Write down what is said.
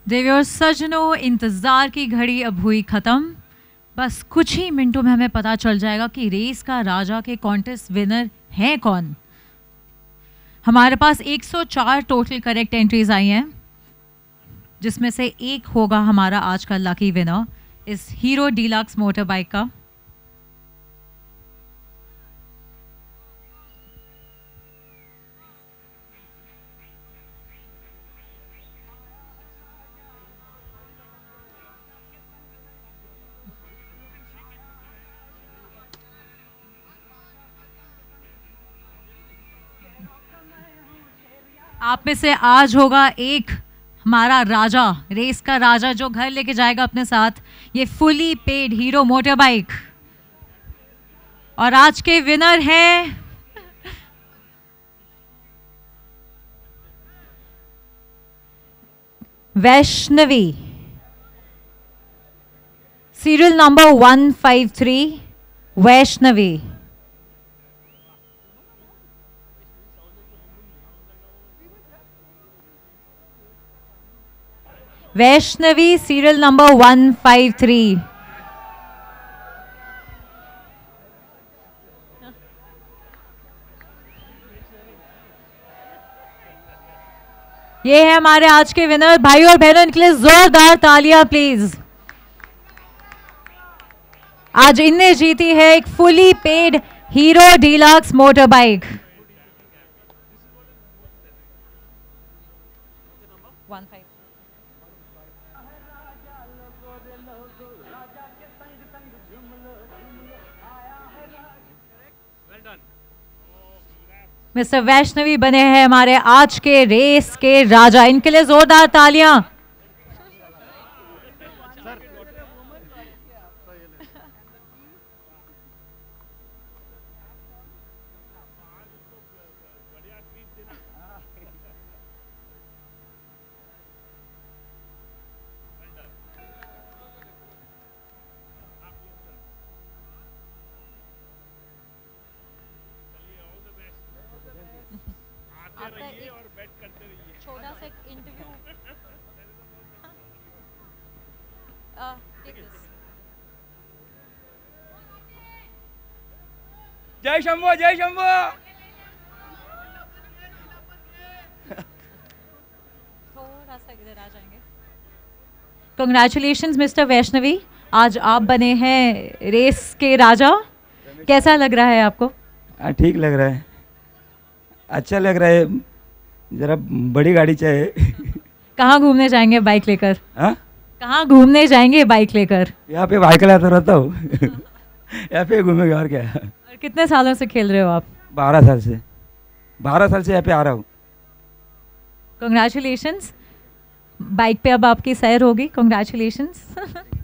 देवियों सजनों, इंतज़ार की घड़ी अब हुई ख़त्म। बस कुछ ही मिनटों में हमें पता चल जाएगा कि रेस का राजा के कॉन्टेस्ट विनर हैं कौन। हमारे पास 104 टोटल करेक्ट एंट्रीज आई हैं, जिसमें से एक होगा हमारा आज का लकी विनर इस हीरो डीलक्स मोटर बाइक का। आप में से आज होगा एक हमारा राजा, रेस का राजा, जो घर लेके जाएगा अपने साथ ये fully paid Hero motor bike. और आज के विनर हैं Vaishnavi, serial number 153 Vaishnavi. Vaishnavi serial number 153। ये है हमारे आज के विनर। भाई और बहनों, इनके लिए जोरदार तालियां प्लीज। आज इनने जीती है एक fully paid Hero deluxe motor bike. Mister Vaishnavi बने हैं हमारे आज के रेस के राजा। इनके लिए जोरदार तालियां। छोटा सा इंटरव्यू। जय शंभो, जय शंभो। थोड़ा सा इधर आ जाएंगे। कंग्रेचुलेशंस मिस्टर वैष्णवी, आज आप बने हैं रेस के राजा। कैसा लग रहा है आपको? ठीक लग रहा है, अच्छा लग रहा है। जरा बड़ी गाड़ी चाहिए। कहाँ घूमने जाएंगे बाइक लेकर? हाँ, कहाँ घूमने जाएंगे बाइक लेकर? यहाँ पे बाइक लाता रहता हूँ। यहाँ पे घूमेंगे और क्या। और कितने सालों से खेल रहे हो आप? 12 साल से। 12 साल से यहाँ पे आ रहा हूँ। कंग्रेचुलेशंस, बाइक पे अब आपकी सैर होगी। कंग्रेचुलेशंस।